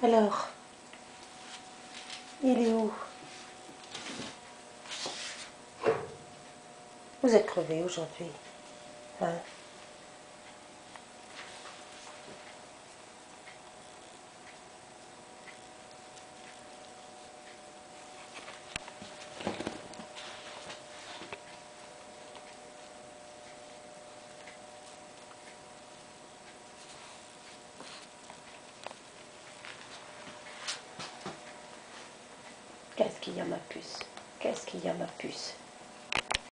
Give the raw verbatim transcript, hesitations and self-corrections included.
Alors, il est où? Vous êtes crevé aujourd'hui, hein? Qu'est-ce qu'il y a, ma puce? Qu'est-ce qu'il y a, ma puce?